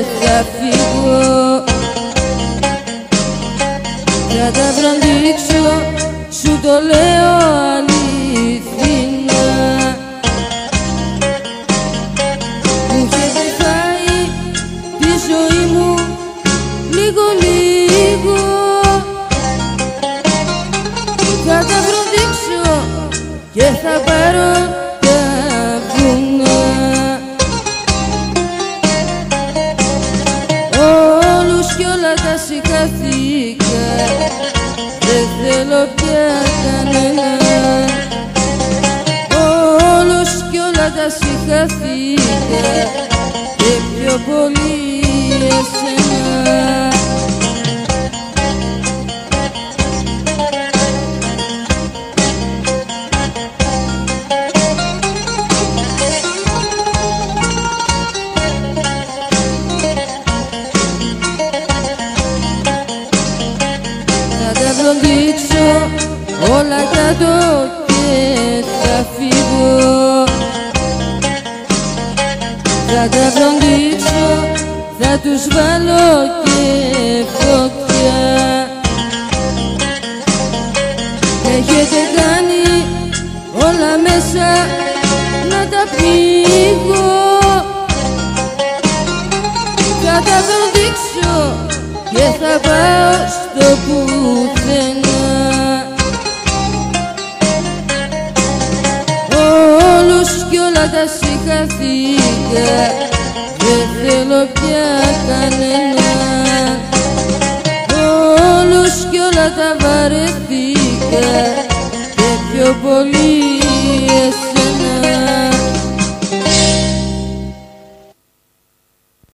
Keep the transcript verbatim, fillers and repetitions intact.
θα φύγω. Θα τα βραντίξω, σου το λέω αληθινά. Μου έχετε φάει τη ζωή μου λίγο λίγο. Θα τα βροντίξω και θα πάρω τα βουνά. Όλους κι όλα τα συγχαθήκα, δεν θέλω πια κανένα. Όλους κι όλα τα συγχαθήκα και πιο πολύ εσένα. Θα τα βροντίξω όλα κάτω και θα φύγω. Θα τα βροντίξω, θα τους βάλω και φωτιά. Έχετε κάνει όλα μέσα να τα πνίγω. Θα τα βροντίξω και θα πάω στο πουθενά. Όλους κι όλα τα συγχαθήκα, δεν θέλω πια κανένα. Όλους κι όλα τα βαρεθήκα και πιο πολύ εσένα.